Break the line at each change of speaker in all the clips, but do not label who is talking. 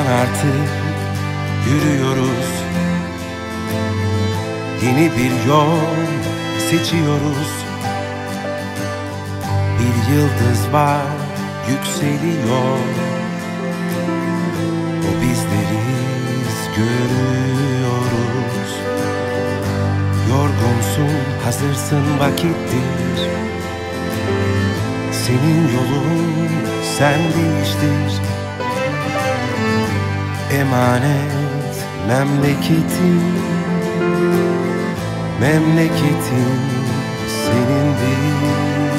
buradan artık yürüyoruz. Yeni bir yol seçiyoruz. Bir yıldız var, yükseliyor. O bizleriz, görüyoruz. Yorgunsun, hazırsın, vakittir. Senin yolun, sen değiştir. Emanet memleketin, memleketin senindir.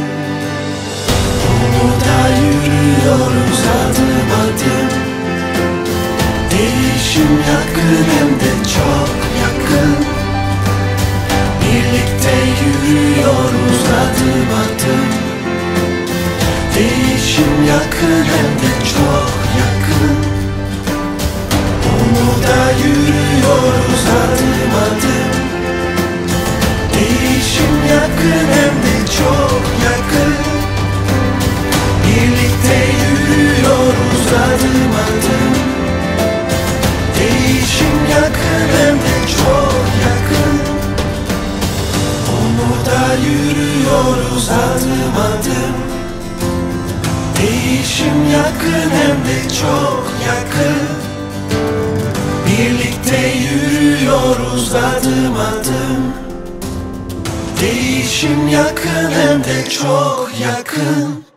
Umuda yürüyoruz adım adım. Değişim yakın, hem de çok yakın. Birlikte yürüyoruz adım adım. Değişim yakın, hem de çok yakın. Umuda yürüyoruz adım adım. Değişim yakın, hem de çok yakın. Birlikte yürüyoruz adım adım. Değişim yakın, hem de çok yakın. Umuda yürüyoruz adım adım. Değişim yakın, hem de çok yakın. Birlikte yürüyoruz adım adım. Değişim yakın, hem de çok yakın.